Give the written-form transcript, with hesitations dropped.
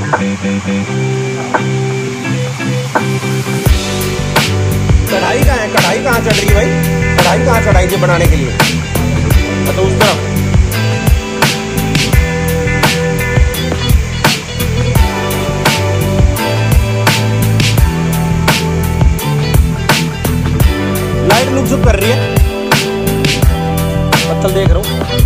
कढ़ाई कहाँ है? कढ़ाई कहाँ चढ़ रही है भाई? कढ़ाई कहाँ चढ़ाई थी बनाने के लिए? तो उस तरफ लाइट लुक कर रही है, पत्थर देख रहा हूँ।